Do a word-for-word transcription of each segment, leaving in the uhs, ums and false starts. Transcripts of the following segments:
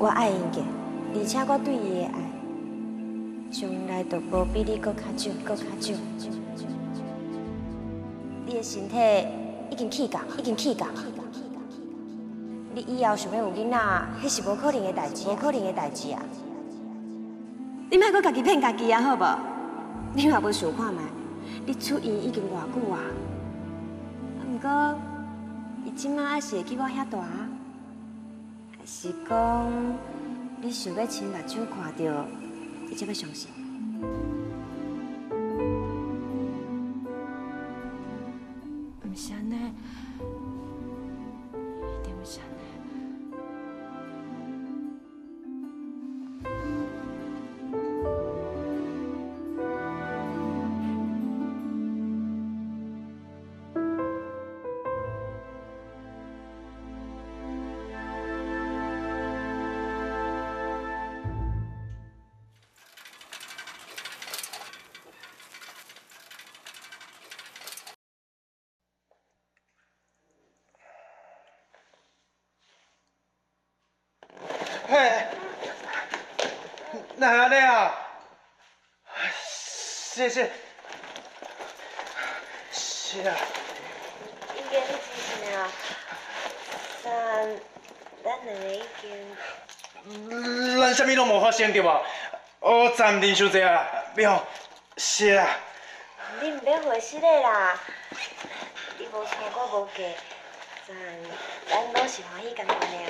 我爱因个，而且我对伊的爱，从来都无比你搁较少，搁较少。你的身体已经气降，已经气降。你以后想要有囡仔，迄是无可能的代志，无可能的代志啊！你莫搁家己骗家己啊，好无？你嘛无想看卖，你出院已经偌久啊？毋过，伊即马还是会记我遐大，还是讲你想要亲目睭看到，你才要相信？毋是安尼，一定毋是安尼。 嘿，哪安尼啊？谢谢，是啊。 应该你真是啊，咱咱两个已经…… 咱啥物拢无发生对无？我暂忍伤济啊，妙，是啊。 你唔免回失礼啦，你无错，我无嫁，咱咱拢是欢喜甘愿的啊。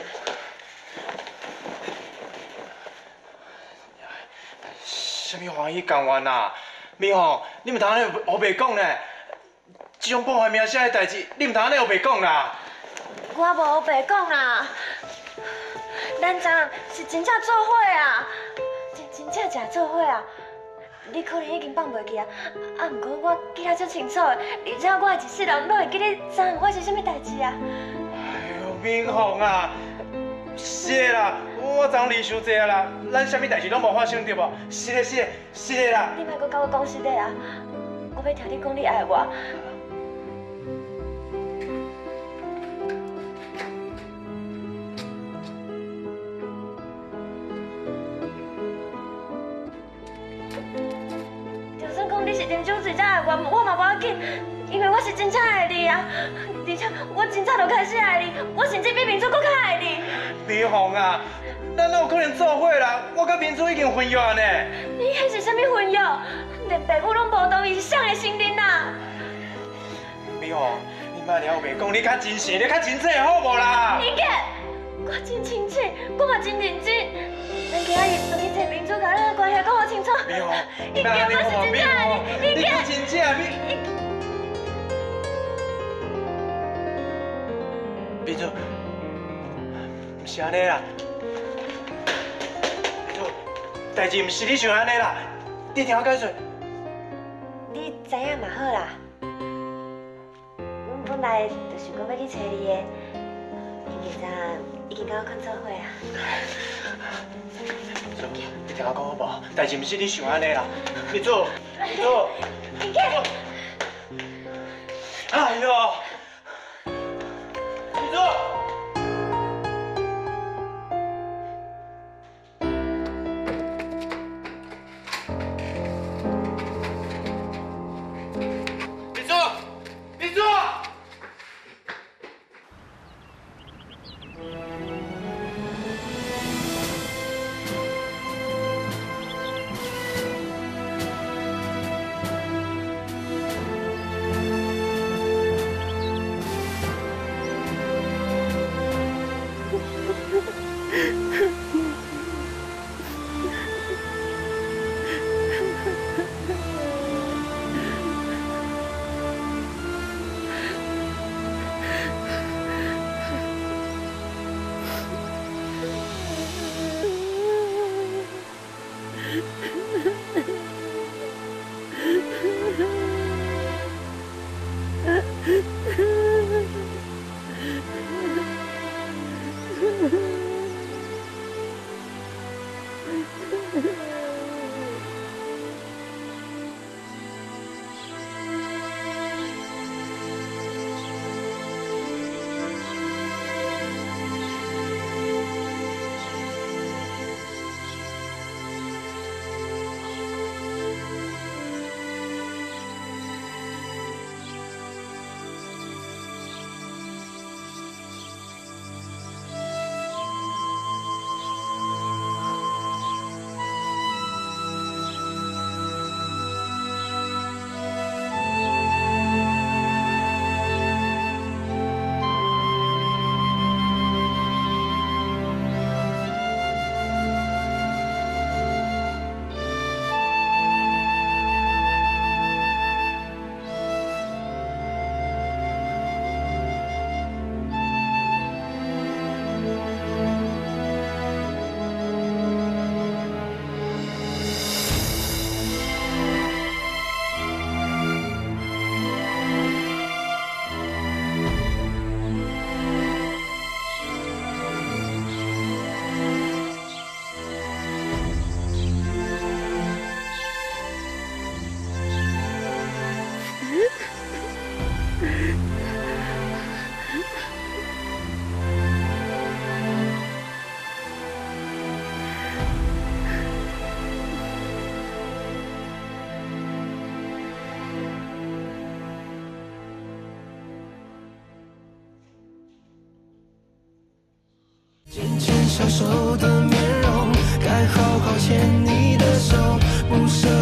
啥物欢喜甘愿啊？咪吼，你唔通安尼胡白讲呢？这种破坏名声的代志，你唔通安尼胡白讲啦！ 我无白讲啦，咱昨暗是真正做伙啊，真真正正做伙啊！你可能已经放袂记啊，啊，毋过我记得足清楚的，而且我一世人拢会记得昨暗发生啥物代志啊！ 哎呦，敏宏啊，是的啦，我昨离伤济啊啦，咱啥物代志拢无发生对无？是的，是的，是的啦。 你莫搁甲我讲实的啊！我要听你讲你爱我。就算讲你是啉酒醉才爱我，我嘛无要紧，因为我是真正爱你啊！而且我真早就开始爱你，我甚至比明珠搁较爱你。 敏宏啊，咱哪有可能做伙啦？我甲明珠已经婚约呢。 你迄是啥物婚约？连爸母拢无同意，是谁的承认啊？ 敏宏，你莫了白讲，你较真实，你较真切好无啦？ 英杰，我真清醒，我嘛真认真。咱今仔日就去找明珠，甲咱的关系讲好清楚。 敏宏， 英杰，我是真正爱你，英你杰。 较真正，你。明珠，唔是安尼啦。明珠，代志唔是你想安尼啦，你听我解说。 你知影嘛好啦。阮本来就想讲要去找你的，因为昨暗已经甲我困做伙啊。 明珠，你听我讲好无？代志唔是你想安尼啦，明珠，明珠。 英杰。 哎呦！明珠。明珠，明珠。 牵小手的面容，该好好牵你的手，不舍